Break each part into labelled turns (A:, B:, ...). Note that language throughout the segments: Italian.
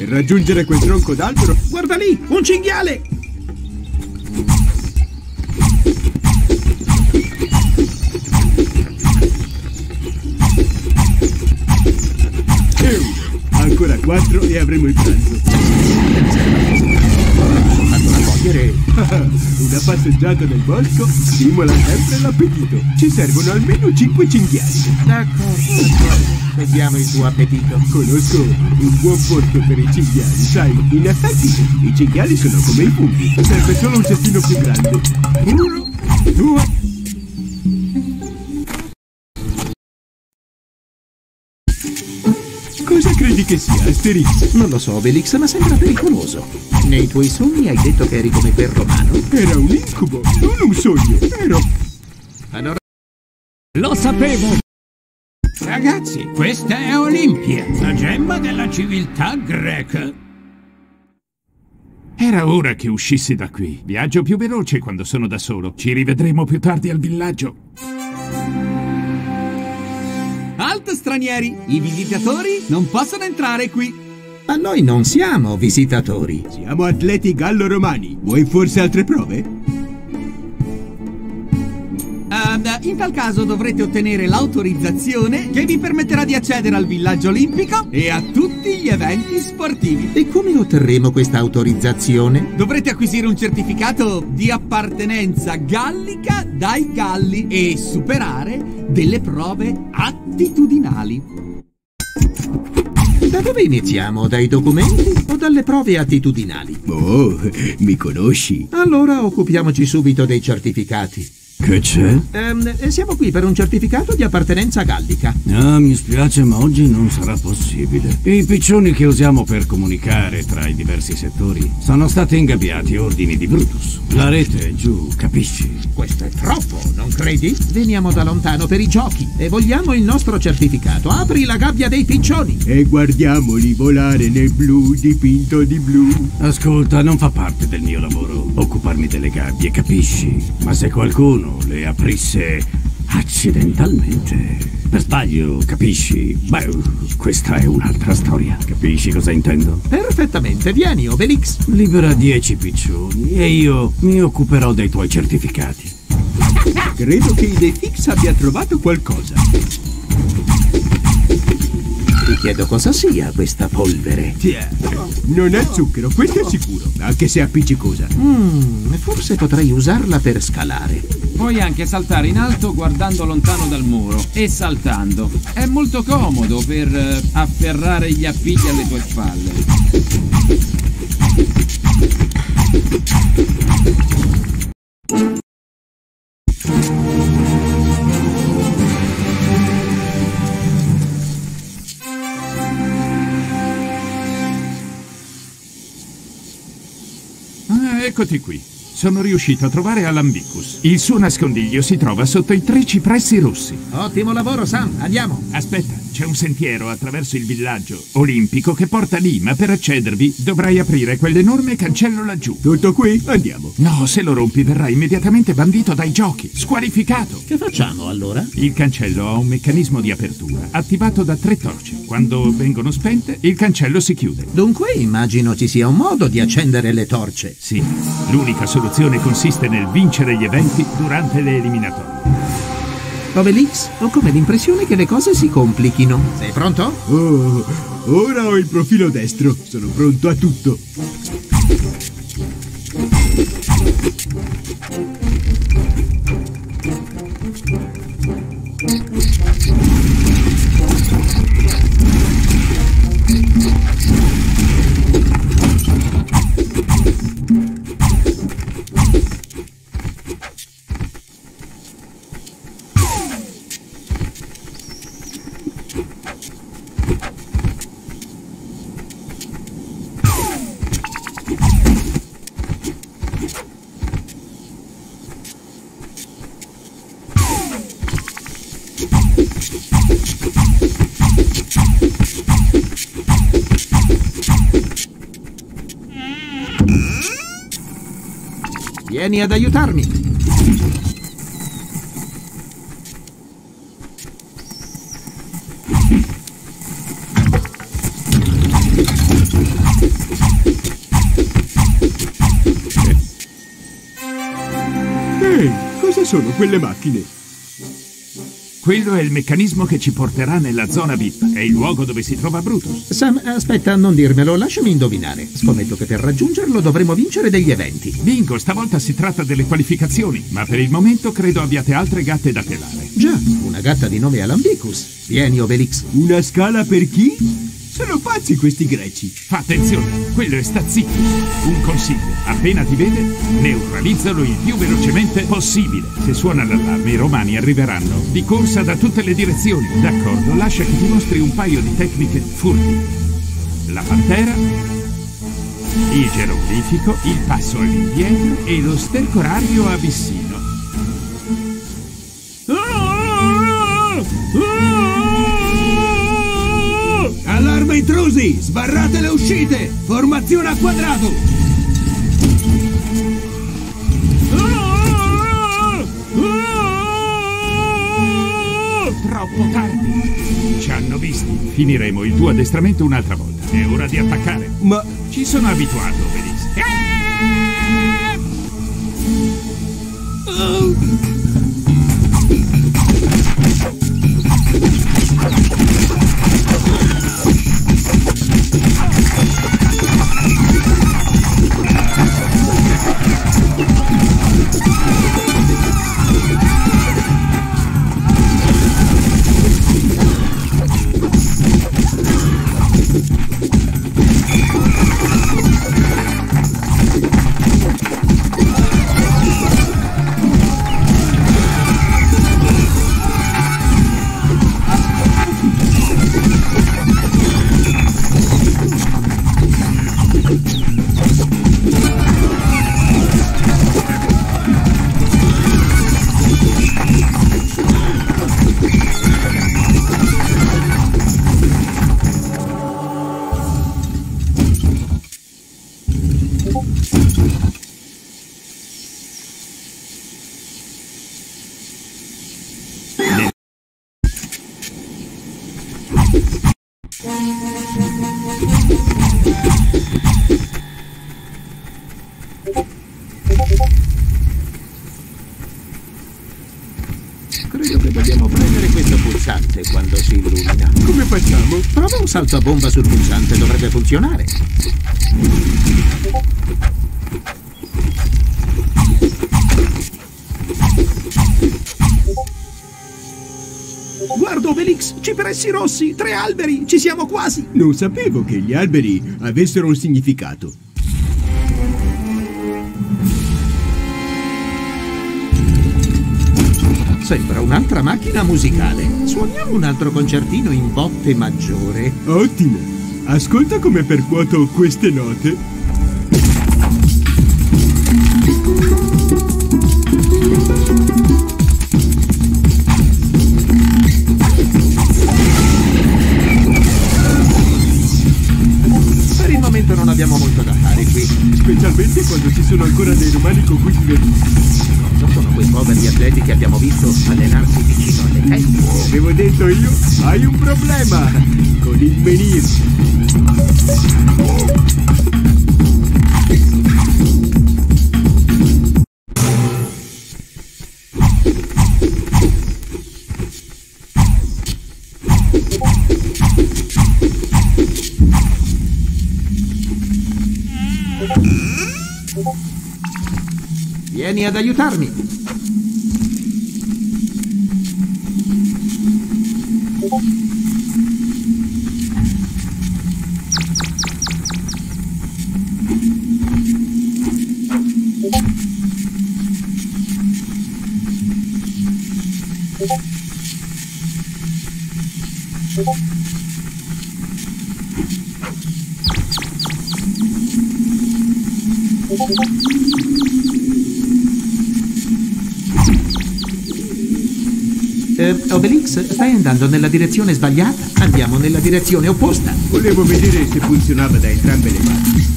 A: Per raggiungere quel tronco d'albero... Guarda lì! Un cinghiale! Ancora 4 e avremo il pranzo. Una passeggiata nel bosco stimola sempre l'appetito. Ci servono almeno 5 cinghiali.
B: D'accordo. Vediamo il tuo appetito.
A: Conosco un buon posto per i cinghiali, sai. In effetti, i cinghiali sono come i funghi. Serve solo un cestino più grande. 1, 2... Cosa credi che sia, Asterix?
B: Non lo so, Obelix, ma sembra pericoloso. Nei tuoi sogni hai detto che eri come quel romano.
A: Era un incubo, non un sogno.
B: Allora...
C: Lo sapevo! Ragazzi, questa è Olimpia, la gemma della civiltà greca. Era ora che uscissi da qui. Viaggio più veloce quando sono da solo. Ci rivedremo più tardi al villaggio.
D: Halt, stranieri! I visitatori non possono entrare qui!
B: Ma noi non siamo visitatori.
A: Siamo atleti gallo-romani. Vuoi forse altre prove?
D: In tal caso dovrete ottenere l'autorizzazione che vi permetterà di accedere al villaggio olimpico e a tutti gli eventi sportivi.
B: E come otterremo questa autorizzazione?
D: Dovrete acquisire un certificato di appartenenza gallica dai galli e superare delle prove attitudinali.
B: Da dove iniziamo? Dai documenti o dalle prove attitudinali?
A: Oh, mi conosci?
B: Allora occupiamoci subito dei certificati.
E: Che c'è?
B: Siamo qui per un certificato di appartenenza gallica.
E: Ah, mi spiace, ma oggi non sarà possibile. I piccioni che usiamo per comunicare tra i diversi settori sono stati ingabbiati a ordini di Brutus. La rete è giù, capisci?
B: Questo è troppo, non credi? Veniamo da lontano per i giochi e vogliamo il nostro certificato. Apri la gabbia dei piccioni.
A: E guardiamoli volare nel blu dipinto di blu.
E: Ascolta, non fa parte del mio lavoro occuparmi delle gabbie, capisci? Ma se qualcuno le aprisse accidentalmente, per sbaglio, capisci? Beh, questa è un'altra storia. Capisci cosa intendo?
B: Perfettamente, vieni, Obelix.
E: Libera 10 piccioni e io mi occuperò dei tuoi certificati.
A: Credo che Idefix abbia trovato qualcosa.
B: Ti chiedo cosa sia questa polvere.
A: Non è zucchero, questo è sicuro, anche se è appiccicosa.
B: Forse potrei usarla per scalare.
F: Puoi anche saltare in alto guardando lontano dal muro e saltando. È molto comodo per afferrare gli appigli alle tue spalle.
C: Eccoti qui. Sono riuscito a trovare Alambicus. Il suo nascondiglio si trova sotto i 3 cipressi rossi.
B: Ottimo lavoro, Sam. Andiamo.
C: Aspetta, c'è un sentiero attraverso il villaggio olimpico che porta lì, ma per accedervi dovrai aprire quell'enorme cancello laggiù.
A: Tutto qui? Andiamo.
C: No, se lo rompi verrai immediatamente bandito dai giochi, squalificato.
B: Che facciamo allora?
C: Il cancello ha un meccanismo di apertura attivato da 3 torce. Quando vengono spente, il cancello si chiude.
B: Dunque immagino ci sia un modo di accendere le torce.
C: Sì, l'unica soluzione consiste nel vincere gli eventi durante le eliminatorie.
B: Obelix, ho come l'impressione che le cose si complichino. Sei pronto?
A: Oh, ora ho il profilo destro. Sono pronto a tutto.
B: Vieni ad aiutarmi.
A: Cosa sono quelle macchine?
C: Quello è il meccanismo che ci porterà nella zona VIP. È il luogo dove si trova Brutus.
B: Sam, aspetta, non dirmelo, lasciami indovinare. Scommetto che per raggiungerlo dovremo vincere degli eventi.
C: Bingo, stavolta si tratta delle qualificazioni, ma per il momento credo abbiate altre gatte da pelare.
B: Già, una gatta di nome Alambicus. Vieni, Obelix.
A: Una scala per chi? Sono pazzi questi greci.
C: Fa attenzione, quello è Stazzicus. Un consiglio, appena ti vede, neutralizzalo il più velocemente possibile. Se suona l'allarme i romani arriveranno di corsa da tutte le direzioni. D'accordo, lascia che ti mostri un paio di tecniche furtive. La pantera, il geroglifico, il passo all'indietro e lo stercorario abissino.
A: Allarme intrusi! Sbarrate le uscite! Formazione a quadrato!
C: Troppo tardi! Ci hanno visti. Finiremo il tuo addestramento un'altra volta. È ora di attaccare.
A: Ma...
C: Ci sono abituato, Obelix.
B: Credo che dobbiamo premere questo pulsante quando si illumina.
A: come facciamo?
B: Prova un salto a bomba sul pulsante, dovrebbe funzionare. Guarda, Obelix, cipressi rossi, 3 alberi, ci siamo quasi.
A: Non sapevo che gli alberi avessero un significato.
B: Sembra un'altra macchina musicale. Suoniamo un altro concertino in botte maggiore.
A: Ottimo! Ascolta come percuoto queste note.
B: Per il momento non abbiamo molto da fare qui.
A: Specialmente quando ci sono ancora dei romani con cui divertirsi.
B: Sono quei poveri atleti che abbiamo visto allenarsi vicino alle tende.
A: Avevo detto io, hai un problema con il menhir.
B: Vieni ad aiutarmi. Obelix, stai andando nella direzione sbagliata. Andiamo nella direzione opposta.
A: Volevo vedere se funzionava da entrambe le parti.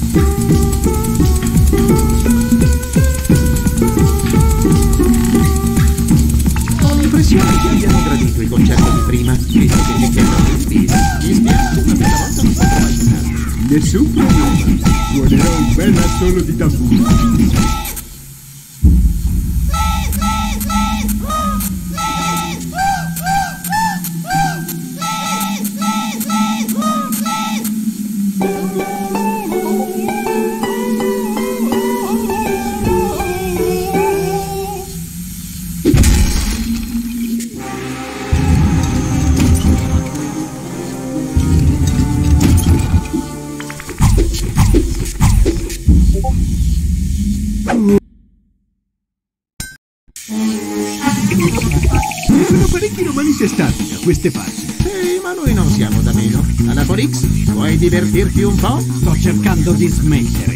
B: Ho l'impressione che abbiamo gradito il concerto di prima, visto che ci chiedono il bis. Mi spiace, ma questa volta non potrò aiutarti.
A: Nessun problema. Suonerò un bel assolo di tamburo. Sono parecchi romani testati da queste parti.
B: Sì, ma noi non siamo da meno. Anaforix, vuoi divertirti un po'?
D: Sto cercando di smettere.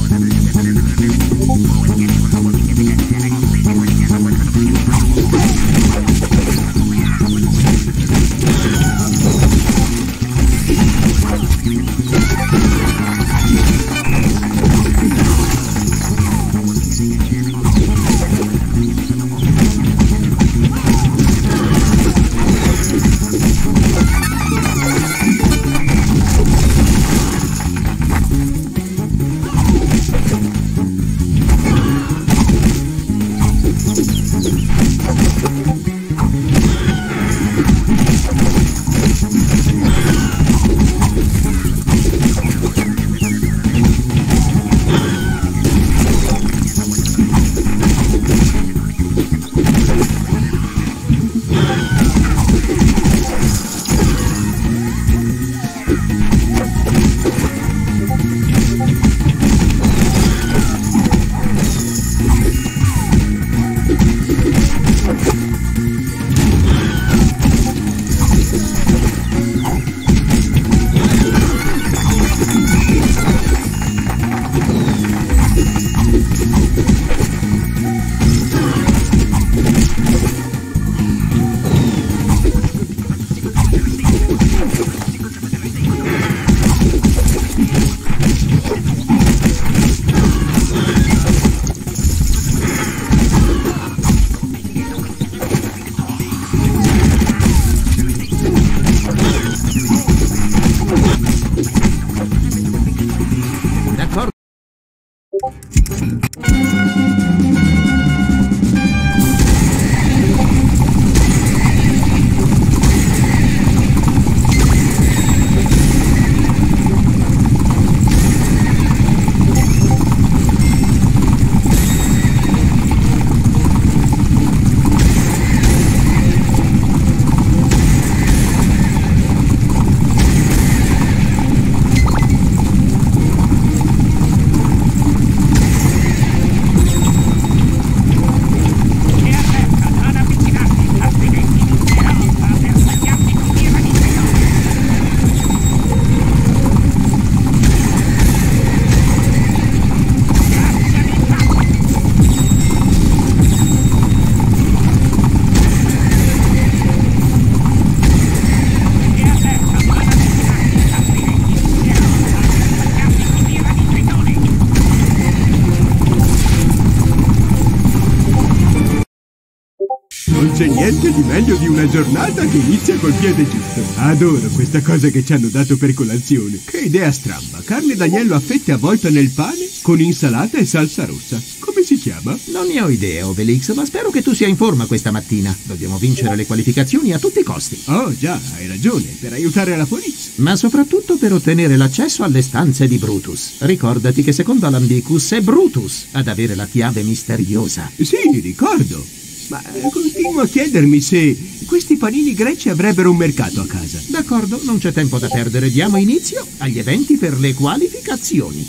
A: Non c'è niente di meglio di una giornata che inizia col piede giusto. Adoro questa cosa che ci hanno dato per colazione. Che idea stramba. Carne d'agnello a fette avvolta nel pane con insalata e salsa rossa. Come si chiama?
B: Non ne ho idea, Obelix, ma spero che tu sia in forma questa mattina. Dobbiamo vincere le qualificazioni a tutti i costi.
A: Oh già, hai ragione, per aiutare la Forix.
B: Ma soprattutto per ottenere l'accesso alle stanze di Brutus. Ricordati che secondo Alambicus è Brutus ad avere la chiave misteriosa.
A: Sì, ricordo. Ma continuo a chiedermi se questi panini greci avrebbero un mercato a casa.
B: D'accordo, non c'è tempo da perdere. Diamo inizio agli eventi per le qualificazioni.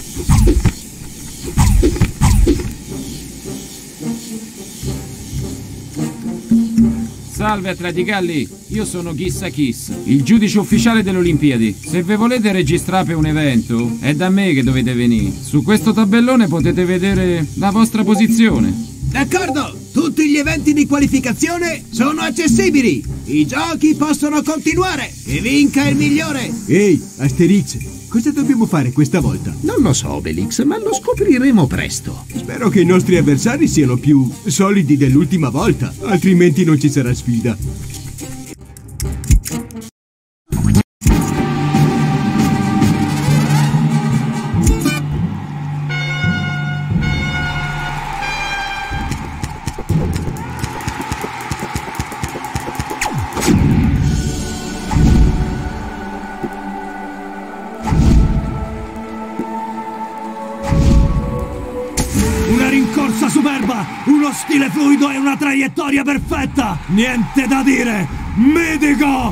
F: Salve atletigalli, io sono Chissa Kiss, il giudice ufficiale delle Olimpiadi. Se ve volete registrare per un evento, è da me che dovete venire. Su questo tabellone potete vedere la vostra posizione.
D: D'accordo, tutti gli eventi di qualificazione sono accessibili. I giochi possono continuare. Che vinca il migliore.
A: Ehi, Asterix, cosa dobbiamo fare questa volta?
B: Non lo so, Obelix, ma lo scopriremo presto.
A: Spero che i nostri avversari siano più solidi dell'ultima volta, altrimenti non ci sarà sfida.
G: Corsa superba, uno stile fluido e una traiettoria perfetta! Niente da dire! Medico!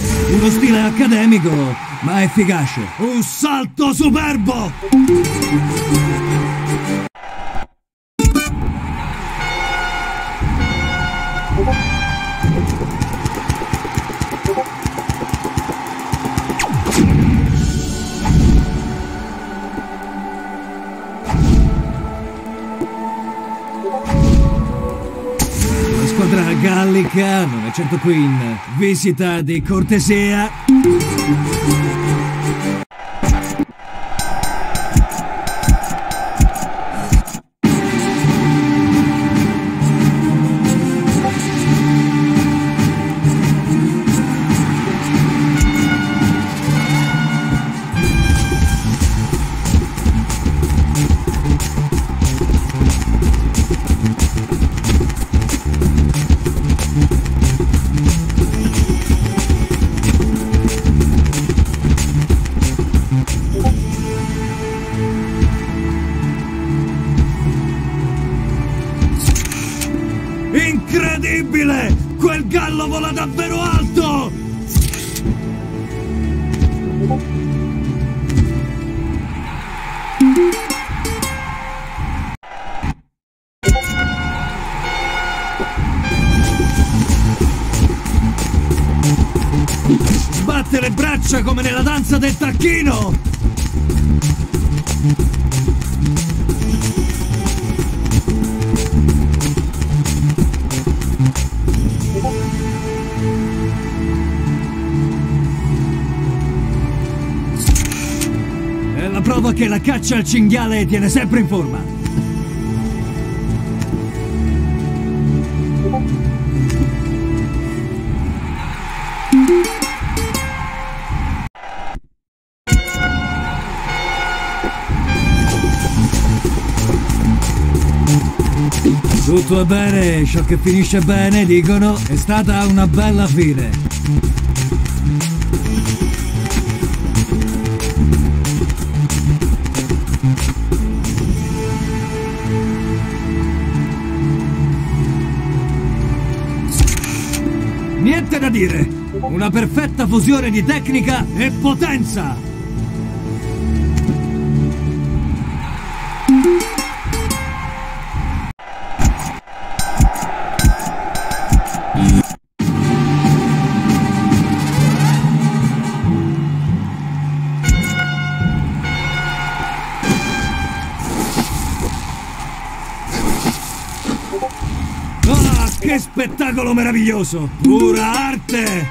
G: Uno stile accademico, ma efficace. Un salto superbo! La squadra gallica non è certo qui in visita di cortesia. Incredibile! Quel gallo vola davvero alto! Batte le braccia come nella danza del tacchino! È la prova che la caccia al cinghiale tiene sempre in forma. Tutto è bene, ciò che finisce bene, dicono, è stata una bella fine. Niente da dire, una perfetta fusione di tecnica e potenza. Ah, che spettacolo meraviglioso! Pura arte!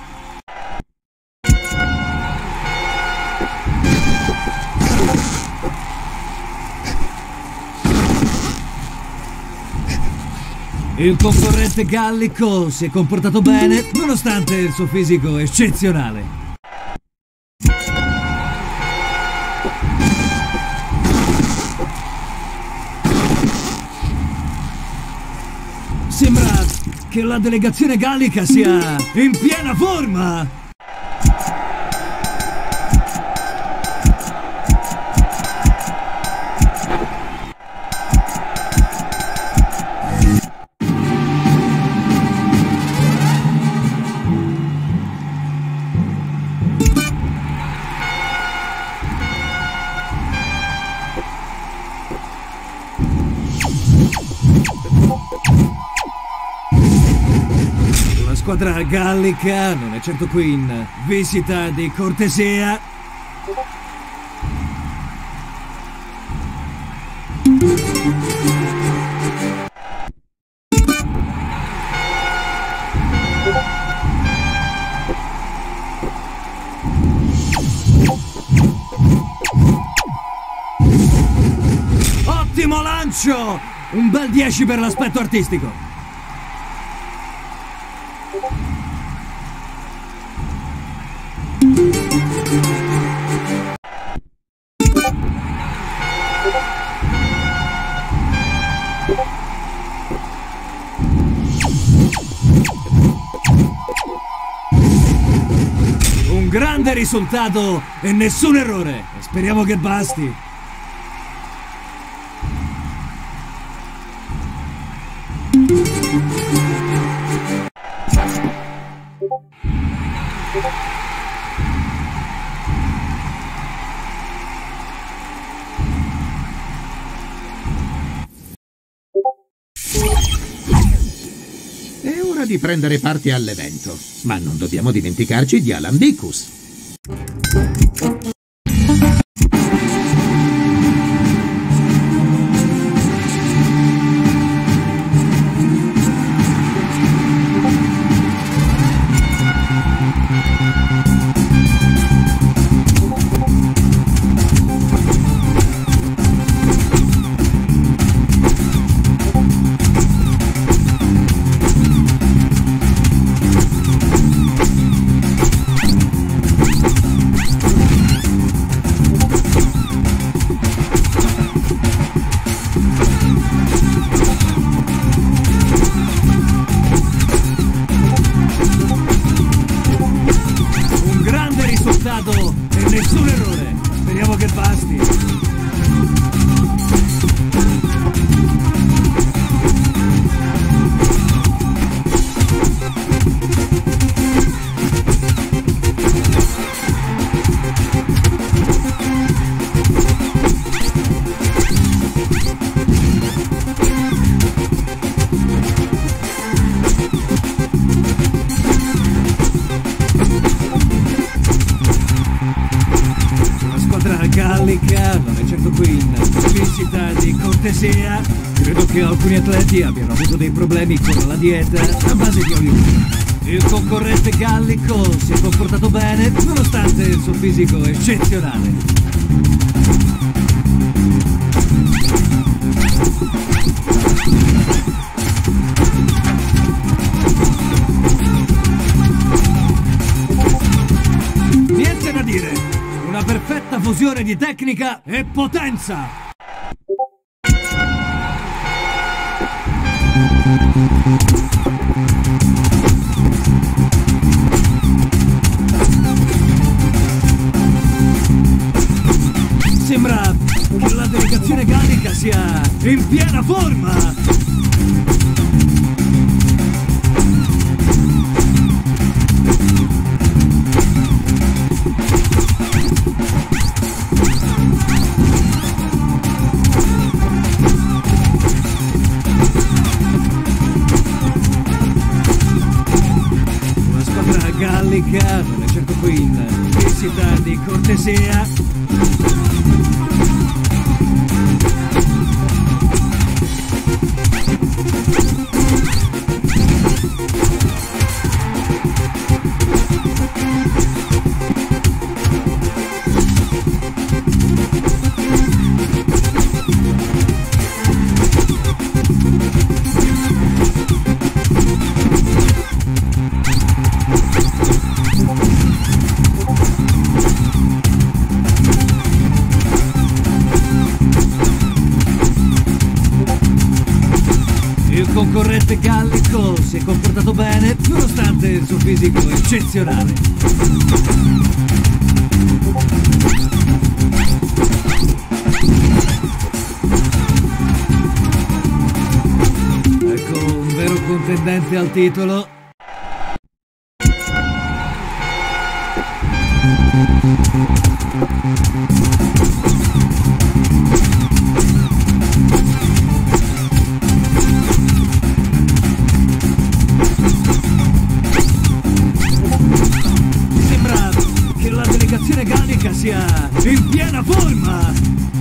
G: Il concorrente gallico si è comportato bene, nonostante il suo fisico eccezionale. Sembra che la delegazione gallica sia in piena forma! La squadra gallica non è certo qui in visita di cortesia. Ottimo lancio! Un bel 10 per l'aspetto artistico. Un grande risultato e nessun errore. Speriamo che basti.
B: È ora di prendere parte all'evento, ma non dobbiamo dimenticarci di Alambicus.
G: E nessun errore. Speriamo che basti. Gallica non è certo qui in visita di cortesia. Credo che alcuni atleti abbiano avuto dei problemi con la dieta a base di olio. Il concorrente gallico si è comportato bene nonostante il suo fisico eccezionale. Niente da dire. Una perfetta fusione di tecnica e potenza! Sembra che la delegazione gallica sia in piena forma! Gallica non è certo qui in visita di cortesia. Il concorrente gallico si è comportato bene nonostante il suo fisico eccezionale. Ecco un vero contendente al titolo. Gallica sia in piena forma!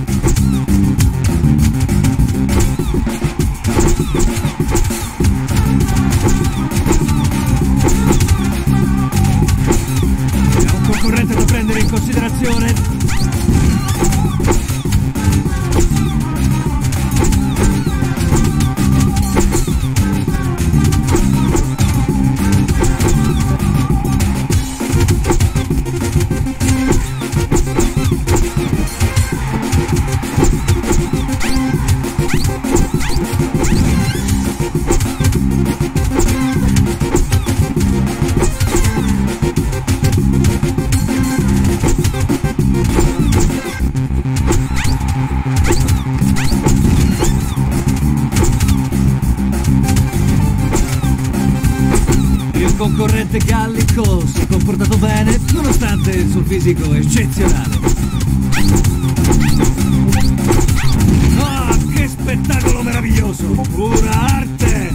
G: È un concorrente da prendere in considerazione. comportato bene, nonostante il suo fisico eccezionale. Ah, che spettacolo meraviglioso! Pura arte!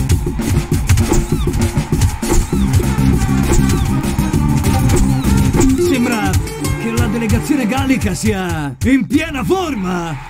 G: Sembra che la delegazione gallica sia in piena forma!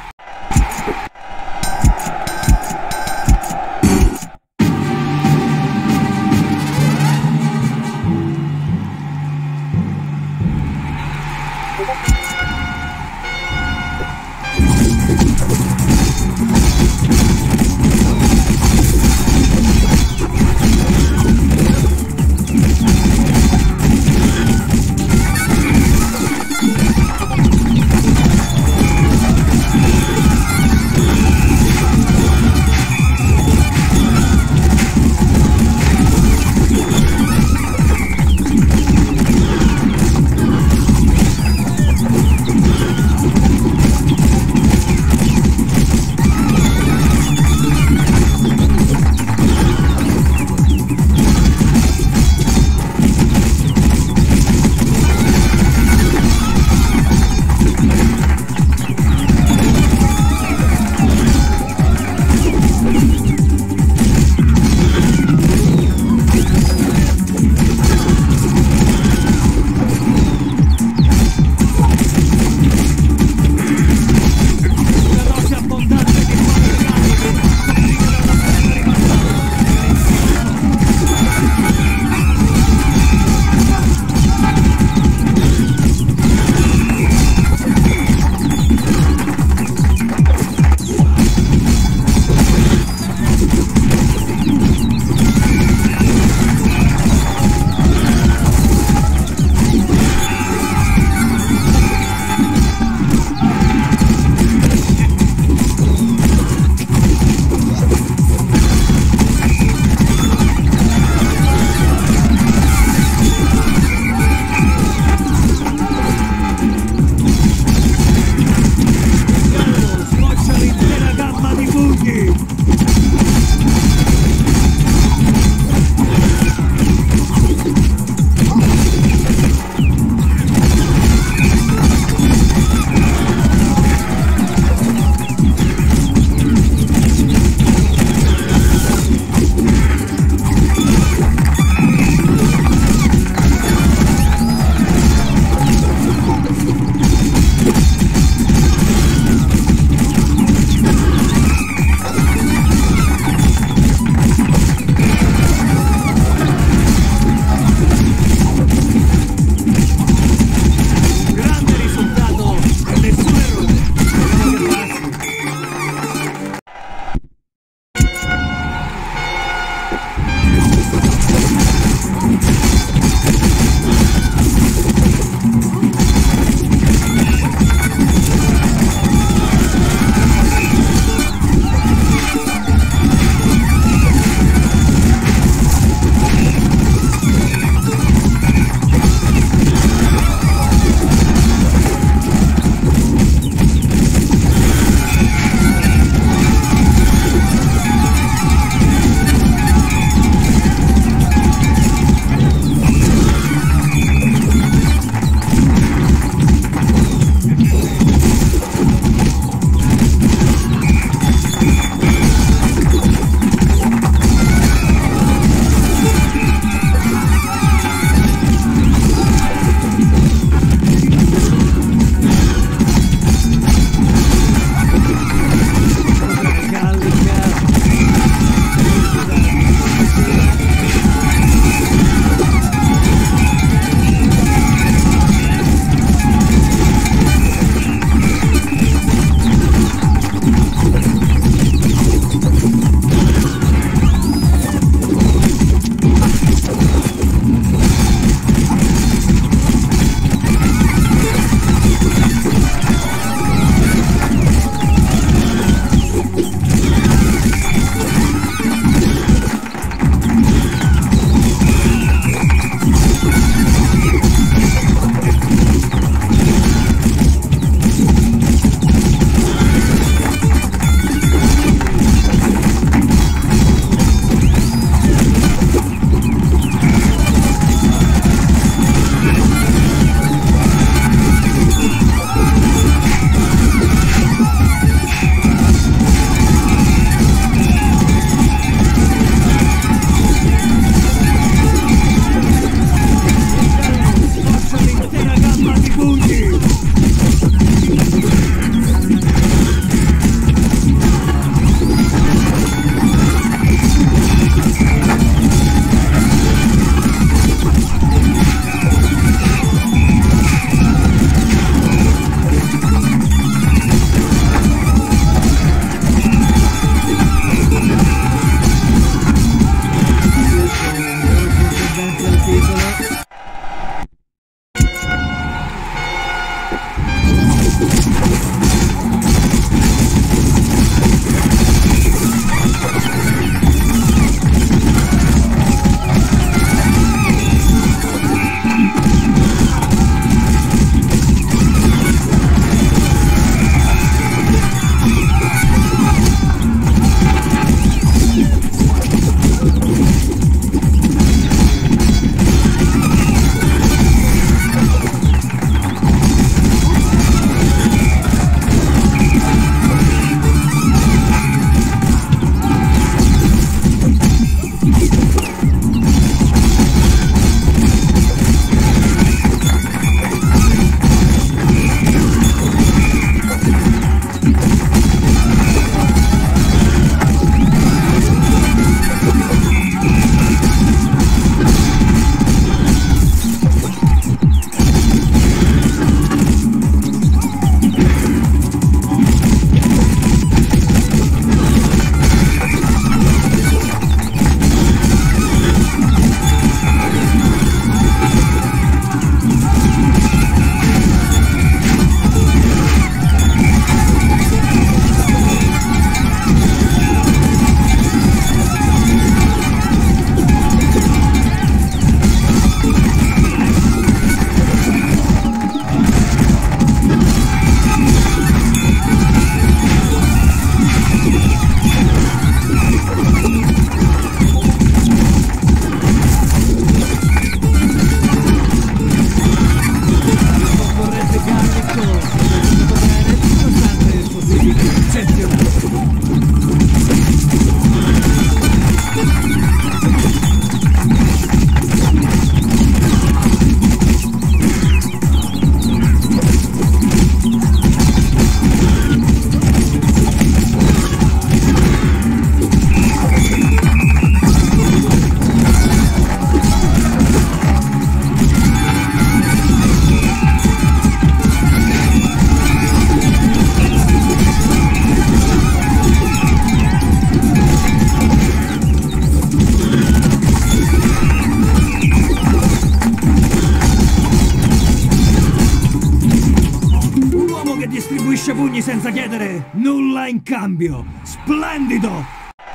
G: schiacciapugni senza chiedere nulla in cambio. Splendido!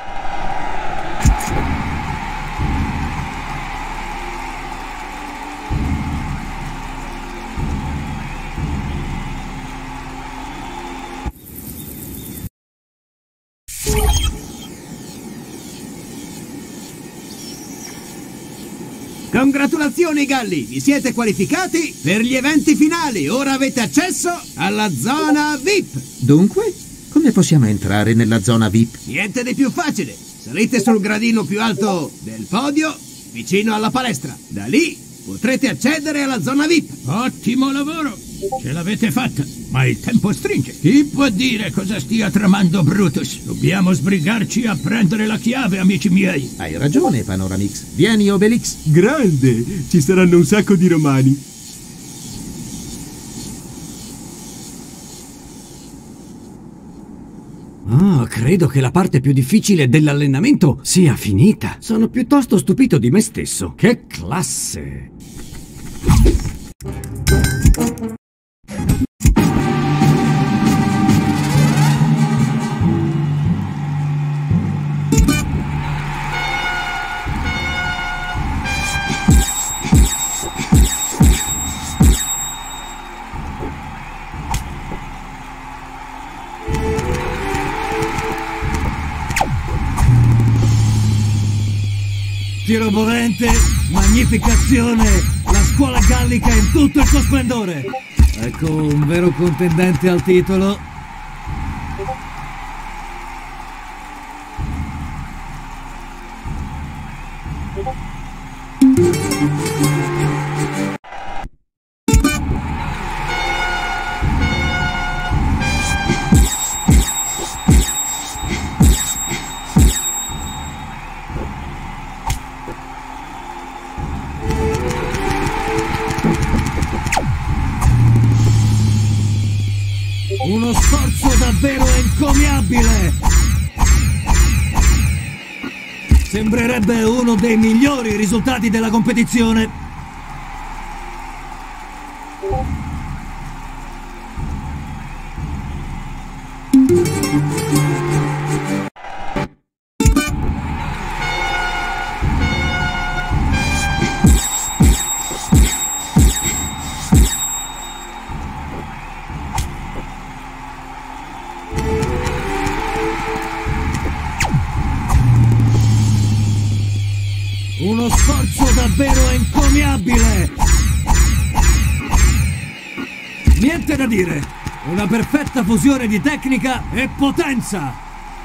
D: Congratulazioni Galli, vi siete qualificati per gli eventi finali. Ora avete accesso alla zona VIP.
B: Dunque, come possiamo entrare nella zona VIP?
D: Niente di più facile. Salite sul gradino più alto del podio, vicino alla palestra. Da lì potrete accedere alla zona VIP.
H: Ottimo lavoro! Ce l'avete fatta, ma il tempo stringe. Chi può dire cosa stia tramando Brutus? Dobbiamo sbrigarci a prendere la chiave, amici miei.
B: Hai ragione, Panoramix. Vieni, Obelix.
A: Grande! Ci saranno un sacco di romani.
I: Oh, credo che la parte più difficile dell'allenamento sia finita. Sono piuttosto stupito di me stesso. Che classe!
G: Tiro volente, magnifica azione, la scuola gallica in tutto il suo splendore. Ecco un vero contendente al titolo. Uno sforzo davvero encomiabile! Sembrerebbe uno dei migliori risultati della competizione. Uno sforzo davvero encomiabile! Niente da dire! Una perfetta fusione di tecnica e potenza!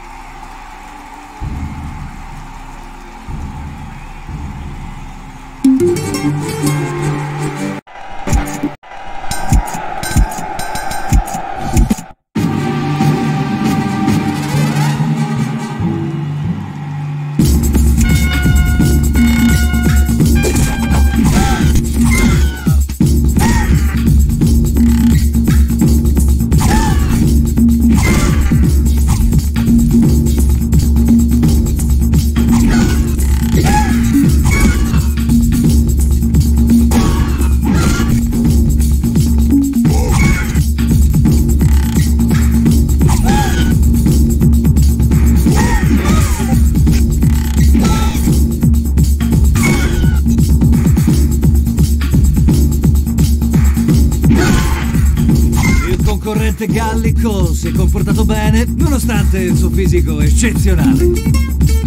G: Gallico si è comportato bene, nonostante il suo fisico eccezionale.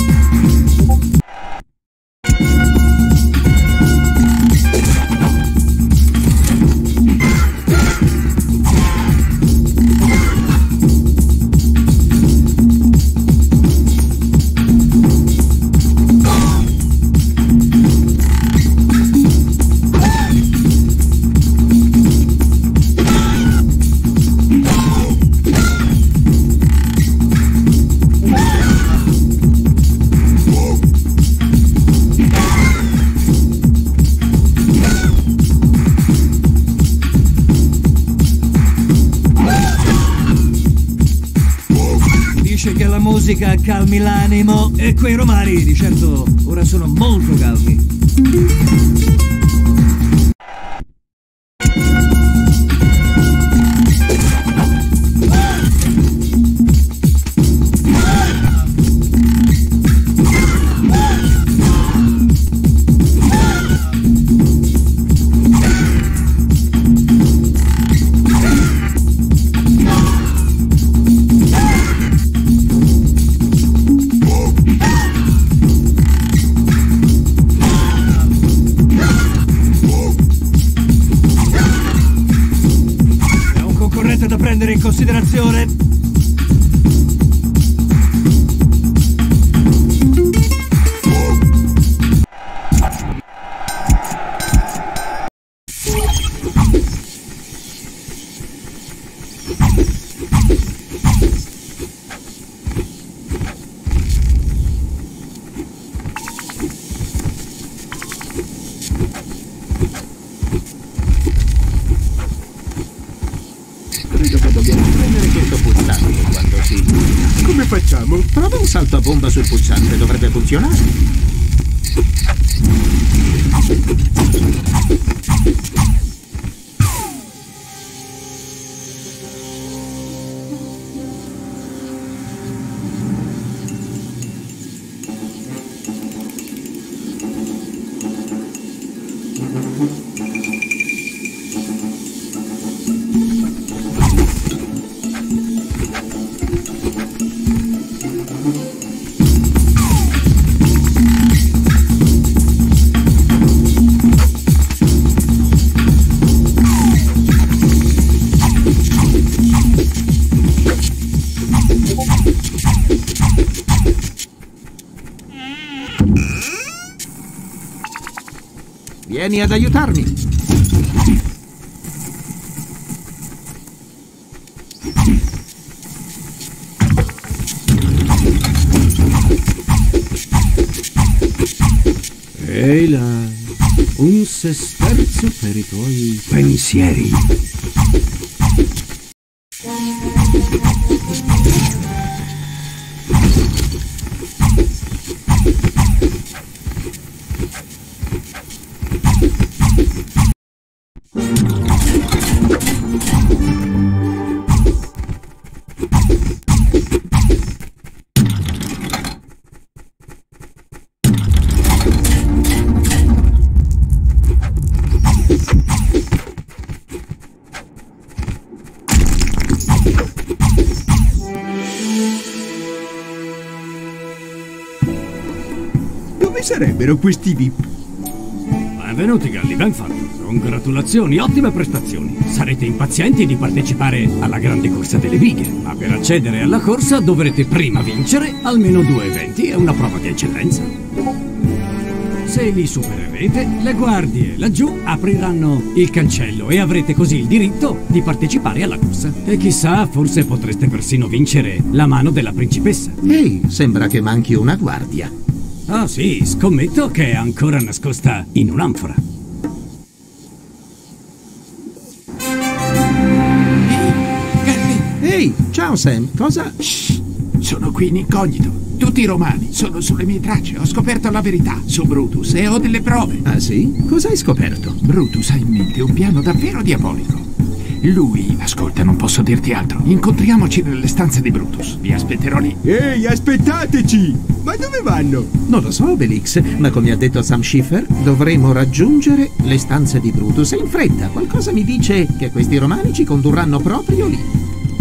G: Che la musica calmi l'animo e quei romani di certo ora sono molto calmi. prendere in considerazione.
B: Credo che dobbiamo prendere questo pulsante quando si illumina.
A: Come facciamo?
B: Prova un salto a bomba sul pulsante, dovrebbe funzionare. Vieni ad aiutarmi.
E: Ehi là, un sesterzo per i tuoi pensieri.
A: Dove sarebbero questi VIP?
I: Benvenuti Galli, ben fatto. Congratulazioni, ottime prestazioni. Sarete impazienti di partecipare alla grande corsa delle bighe, ma per accedere alla corsa dovrete prima vincere almeno 2 eventi e una prova di eccellenza. Se li supererete, le guardie laggiù apriranno il cancello e avrete così il diritto di partecipare alla corsa. E chissà, forse potreste persino vincere la mano della principessa.
B: Ehi, sembra che manchi una guardia.
I: Ah sì, scommetto che è ancora nascosta in un'anfora.
B: Ehi, ciao Sam, cosa?
C: Shh, sono qui in incognito. Tutti i romani sono sulle mie tracce. Ho scoperto la verità su Brutus e ho delle prove.
B: Ah sì? Cosa hai scoperto?
C: Brutus ha in mente un piano davvero diabolico. Lui, ascolta, non posso dirti altro. Incontriamoci nelle stanze di Brutus. Vi aspetterò lì.
A: Ehi, aspettateci! Ma dove vanno?
B: Non lo so, Obelix, ma come ha detto Sam Schiffer, dovremo raggiungere le stanze di Brutus e in fretta. Qualcosa mi dice che questi romani ci condurranno proprio lì.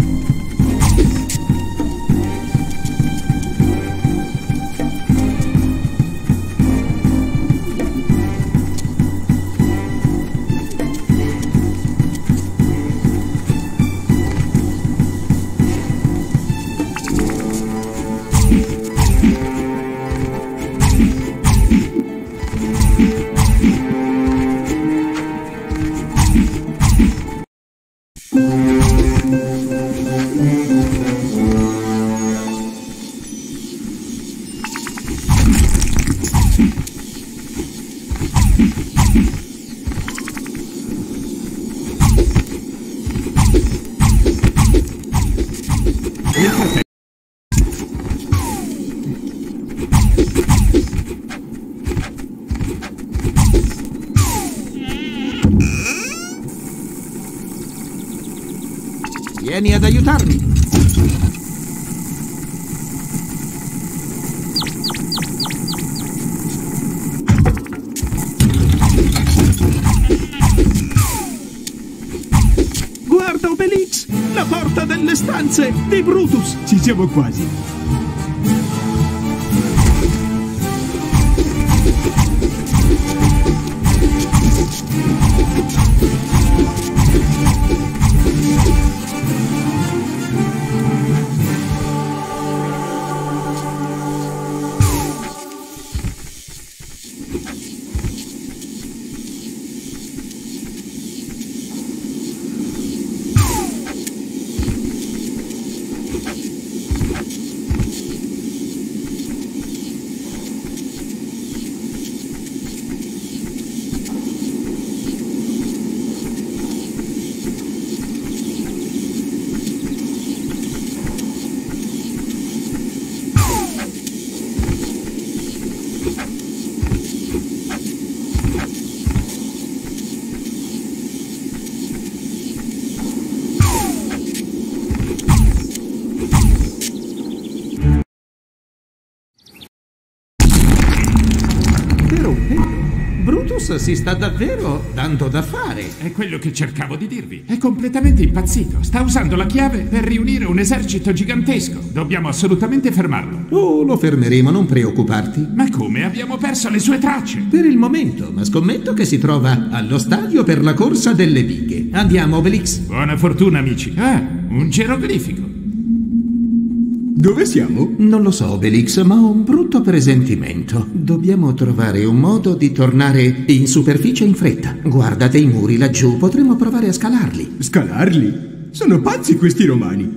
B: Vieni ad aiutarmi.
H: Guarda, Obelix! La porta delle stanze di Brutus!
A: Ci siamo quasi.
B: Obelix si sta davvero dando da fare.
C: È quello che cercavo di dirvi. È completamente impazzito. Sta usando la chiave per riunire un esercito gigantesco. Dobbiamo assolutamente fermarlo.
B: Oh, lo fermeremo, non preoccuparti.
C: Ma come? Abbiamo perso le sue tracce.
B: Per il momento, ma scommetto che si trova allo stadio per la corsa delle bighe. Andiamo, Obelix.
C: Buona fortuna, amici. Ah, un geroglifico.
A: Dove siamo?
B: Non lo so, Obelix, ma ho un brutto presentimento. Dobbiamo trovare un modo di tornare in superficie in fretta. Guarda dei muri laggiù, potremmo provare a scalarli.
A: Scalarli? Sono pazzi questi romani.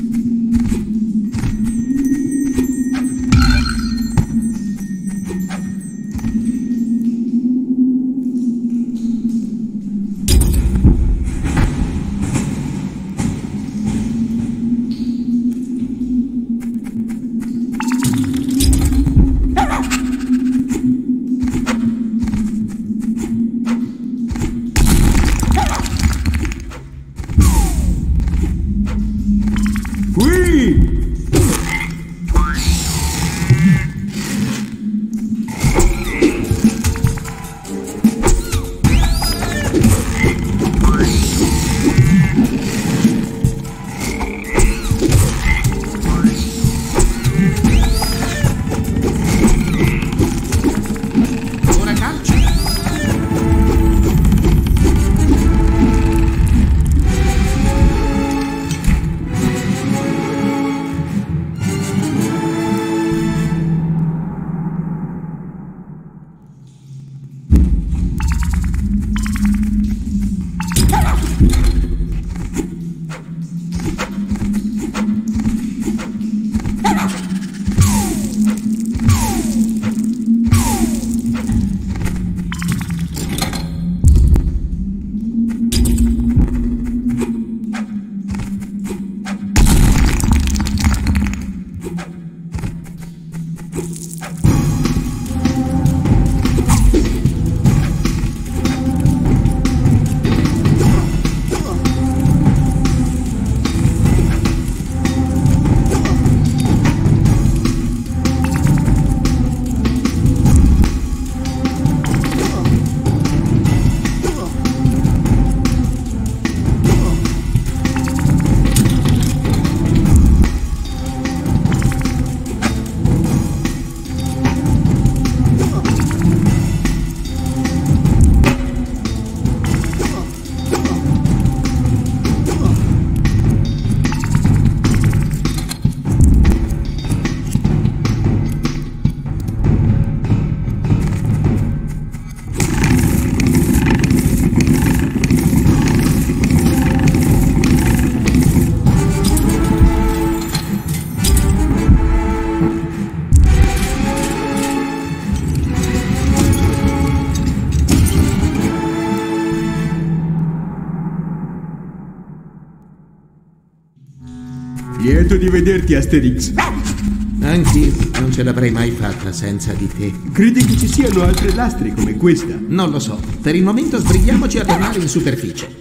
A: Lieto di vederti, Asterix.
B: Anch'io non ce l'avrei mai fatta senza di te.
A: Credi che ci siano altre lastre come questa?
B: Non lo so. Per il momento sbrighiamoci a tornare in superficie.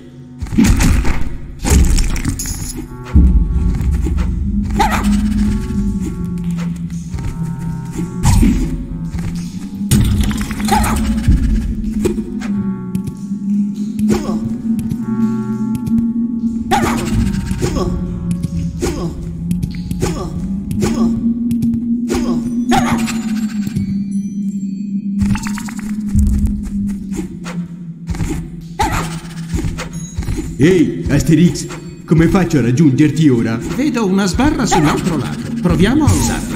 A: Ehi, Asterix, come faccio a raggiungerti ora?
B: Vedo una sbarra sull'altro lato. Proviamo a usarla.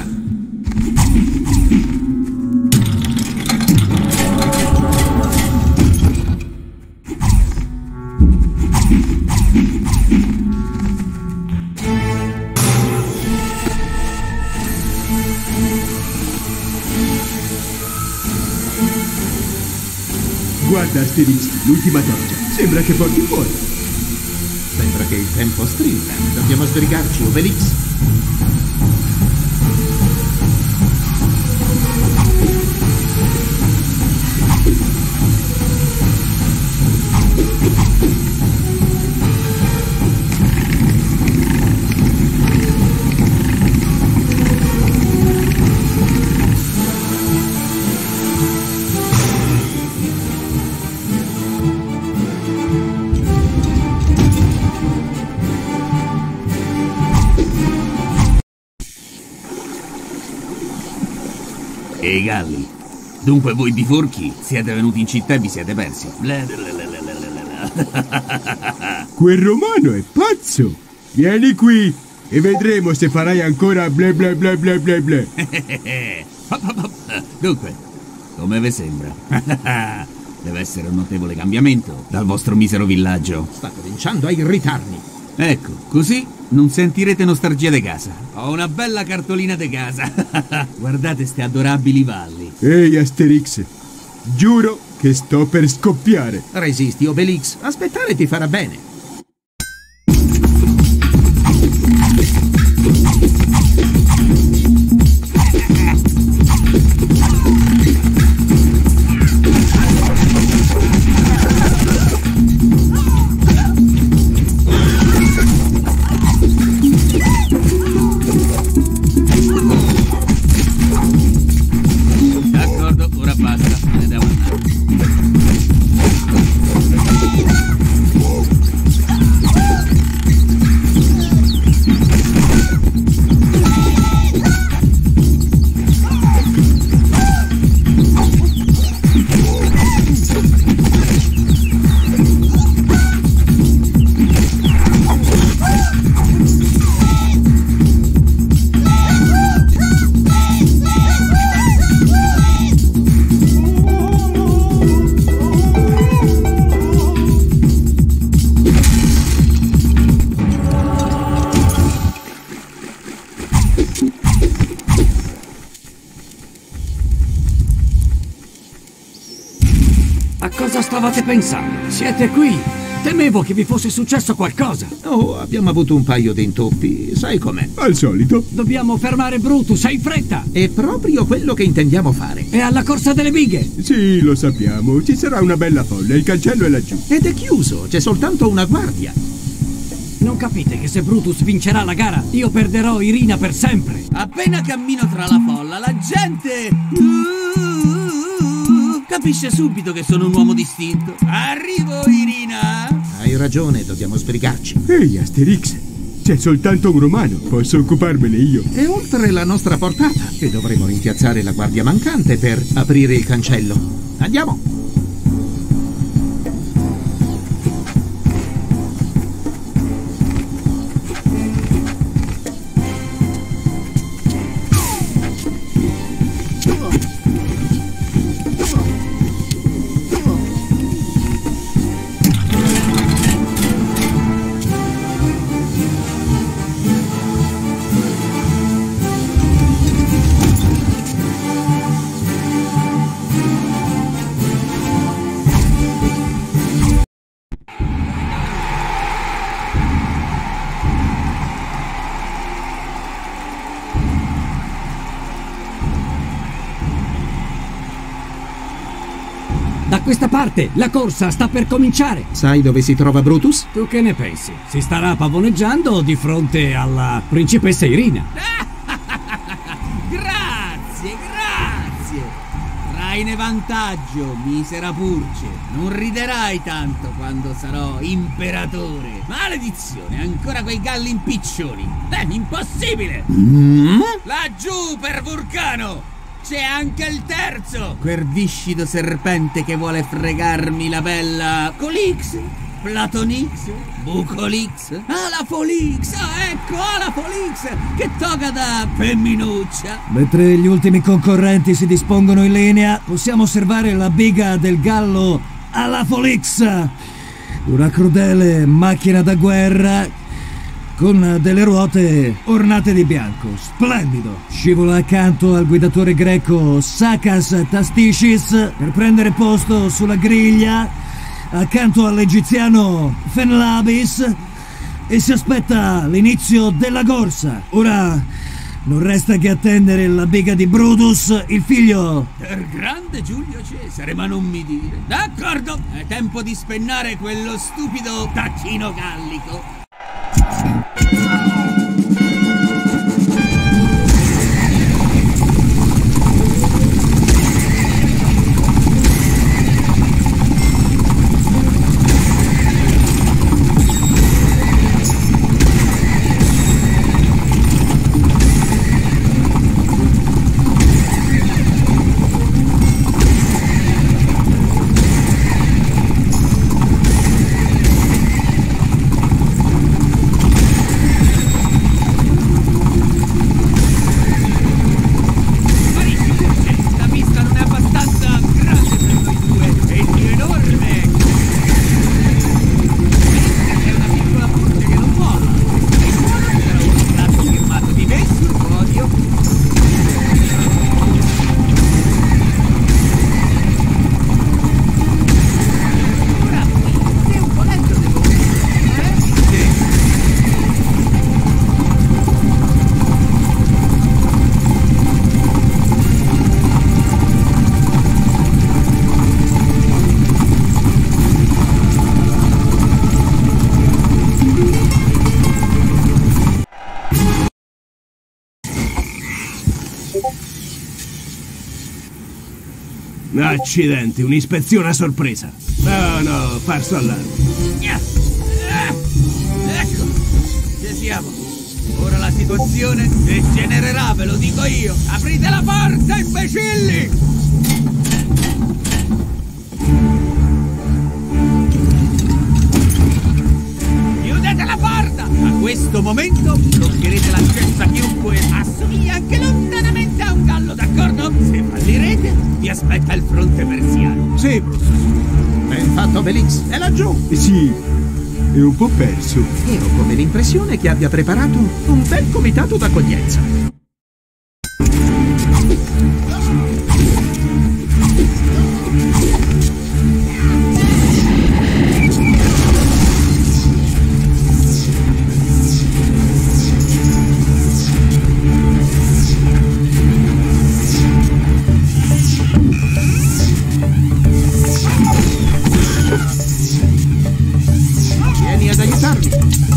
A: Guarda, Asterix, l'ultima torcia. Sembra che porti fuori.
B: Sembra che il tempo stringa. Dobbiamo sbrigarci, Obelix.
D: e i galli. Dunque voi biforchi siete venuti in città e vi siete persi.
A: Quel romano è pazzo! Vieni qui e vedremo se farai ancora ble ble ble ble ble ble.
D: Dunque, come vi sembra? Deve essere un notevole cambiamento dal vostro misero villaggio.
B: Sta cominciando a irritarmi.
D: Ecco, così non sentirete nostalgia di casa. Ho una bella cartolina di casa. Guardate ste adorabili valli.
A: Ehi Asterix, giuro che sto per scoppiare.
B: Resisti, Obelix. Aspettare ti farà bene.
D: D'accordo, ora basta. Me ne devo andare.
I: A cosa stavate pensando? Siete qui! Temevo che vi fosse successo qualcosa!
B: Oh, abbiamo avuto un paio di intoppi, sai com'è.
A: Al solito.
I: Dobbiamo fermare Brutus, hai fretta!
B: È proprio quello che intendiamo fare.
I: È alla corsa delle bighe!
A: Sì, lo sappiamo. Ci sarà una bella folla. Il cancello è laggiù.
B: Ed è chiuso, c'è soltanto una guardia.
I: Non capite che se Brutus vincerà la gara, io perderò Irina per sempre!
D: Appena cammino tra la folla, la gente capisce subito che sono un uomo distinto. Arrivo, Irina!
B: Hai ragione, dobbiamo sbrigarci.
A: Ehi Asterix, c'è soltanto un romano. Posso occuparmene io.
B: È oltre la nostra portata e dovremo rimpiazzare la guardia mancante per aprire il cancello. Andiamo!
I: Da questa parte, la corsa sta per cominciare!
B: Sai dove si trova Brutus?
I: Tu che ne pensi? Si starà pavoneggiando di fronte alla principessa Irina?
D: Grazie, grazie! Trai ne vantaggio, misera purce. Non riderai tanto quando sarò imperatore. Maledizione, ancora quei galli impiccioni. Impossibile! Laggiù per Vulcano! C'è anche il terzo! Quel viscido serpente che vuole fregarmi la bella Colix, Platonix, Bucolix, Alafolix! Ah, ecco, Alafolix! Che toga da femminuccia!
G: Mentre gli ultimi concorrenti si dispongono in linea, possiamo osservare la biga del gallo Alafolix, una crudele macchina da guerra con delle ruote ornate di bianco. Splendido! Scivola accanto al guidatore greco Sakas Tasticis per prendere posto sulla griglia accanto all'egiziano Fenlabis e si aspetta l'inizio della corsa. Ora non resta che attendere la biga di Brutus, il figlio
D: Per grande Giulio Cesare, ma non mi dire. D'accordo, è tempo di spennare quello stupido tacchino gallico.
A: Accidenti, un'ispezione a sorpresa. No, falso allarme.
D: Ecco, ci siamo. Ora la situazione degenererà, ve lo dico io. Aprite la porta, imbecilli! Chiudete la porta! A questo momento bloccherete l'accesso a chiunque assomiglia anche lontanamente a un gallo, d'accordo? Se fallirete, vi aspetta il fronte persiano.
A: Sì,
B: Ben fatto, Belix. È laggiù.
A: sì, è un po' perso.
B: E ho come l'impressione che abbia preparato un bel comitato d'accoglienza. Vieni ad aiutarmi.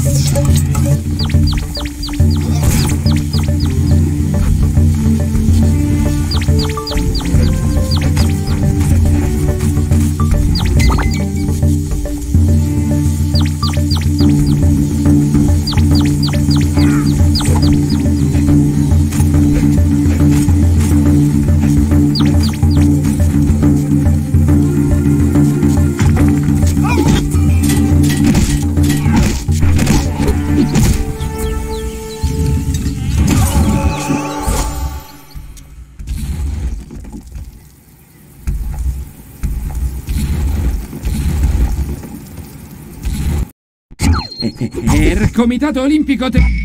F: Comitato Olimpico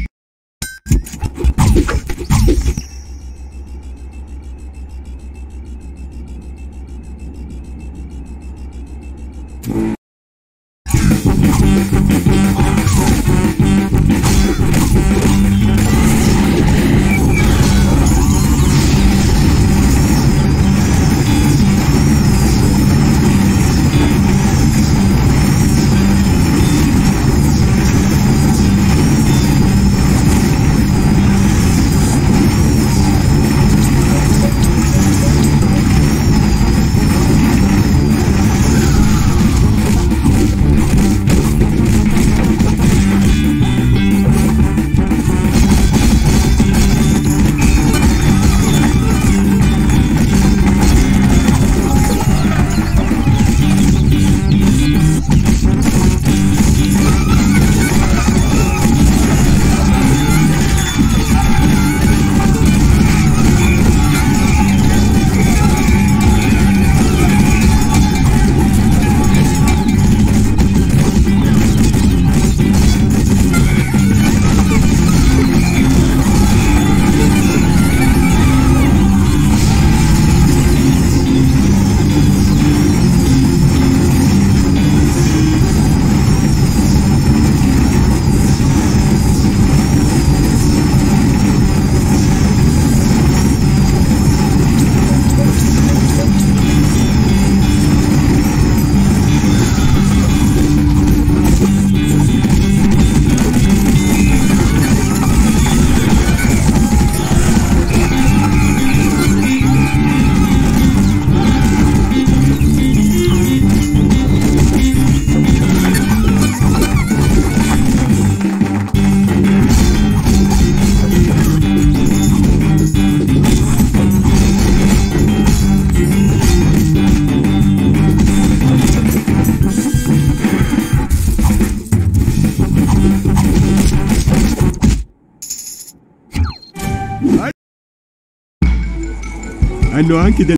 A: Hanno anche del...